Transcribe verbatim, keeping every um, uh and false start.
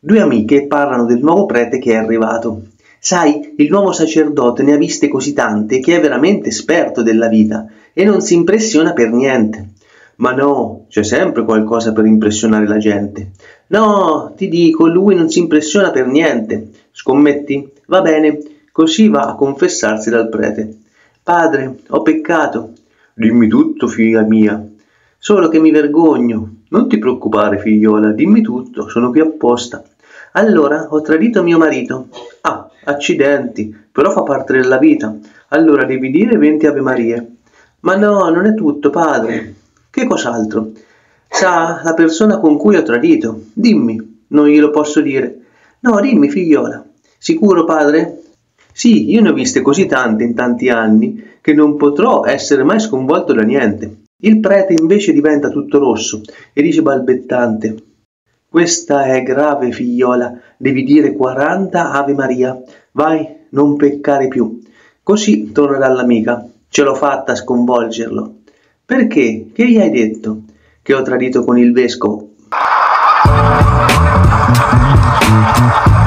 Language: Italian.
Due amiche parlano del nuovo prete che è arrivato. Sai, il nuovo sacerdote ne ha viste così tante che è veramente esperto della vita e non si impressiona per niente. Ma no, c'è sempre qualcosa per impressionare la gente. No, ti dico, lui non si impressiona per niente. Scommetti? Va bene, così va a confessarsi dal prete. Padre, ho peccato. Dimmi tutto, figlia mia. Solo che mi vergogno. Non ti preoccupare, figliola, dimmi tutto, sono qui apposta. Allora, ho tradito mio marito. Ah, accidenti, però fa parte della vita. Allora devi dire venti Ave Marie. Ma no, non è tutto, padre. Che cos'altro? Sa, la persona con cui ho tradito. Dimmi, non glielo posso dire. No, dimmi, figliola. Sicuro, padre? Sì, io ne ho viste così tante in tanti anni che non potrò essere mai sconvolto da niente. Il prete invece diventa tutto rosso e dice balbettante: questa è grave, figliola, devi dire quaranta Ave Maria. Vai, non peccare più. Così tornerà l'amica. Ce l'ho fatta a sconvolgerlo. Perché? Che gli hai detto? Che ho tradito con il vescovo.